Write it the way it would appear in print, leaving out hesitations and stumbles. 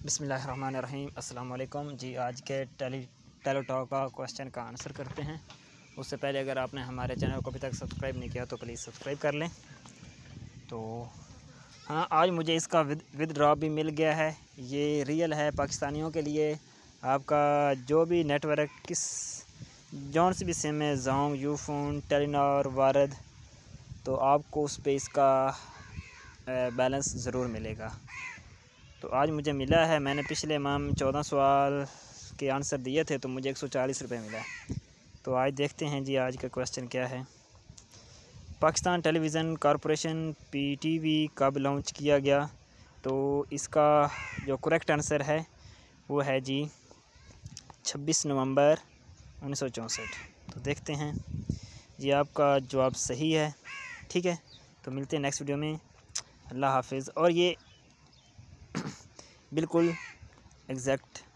बिस्मिल्लाहिर्रहमानिर्रहीम। अस्सलाम वालेकुम जी। आज के टेलोटॉक का क्वेश्चन का आंसर करते हैं। उससे पहले अगर आपने हमारे चैनल को अभी तक सब्सक्राइब नहीं किया तो प्लीज़ सब्सक्राइब कर लें। तो हाँ, आज मुझे इसका विदड्रॉ भी मिल गया है। ये रियल है पाकिस्तानियों के लिए। आपका जो भी नेटवर्क किस जौन सी भी सिम है, जोंग, यूफोन, टेलीनॉर, वारद, तो आपको उस पर इसका बैलेंस ज़रूर मिलेगा। तो आज मुझे मिला है। मैंने पिछले माह 14 सवाल के आंसर दिए थे तो मुझे 140 रुपये मिला है। तो आज देखते हैं जी आज का क्वेश्चन क्या है। पाकिस्तान टेलीविज़न कॉरपोरेशन PTV कब लॉन्च किया गया? तो इसका जो करेक्ट आंसर है वो है जी 26 नवंबर 1964। तो देखते हैं जी, आपका जवाब सही है। ठीक है, तो मिलते हैं नेक्स्ट वीडियो में। अल्लाह हाफिज़। और ये बिल्कुल एग्जैक्ट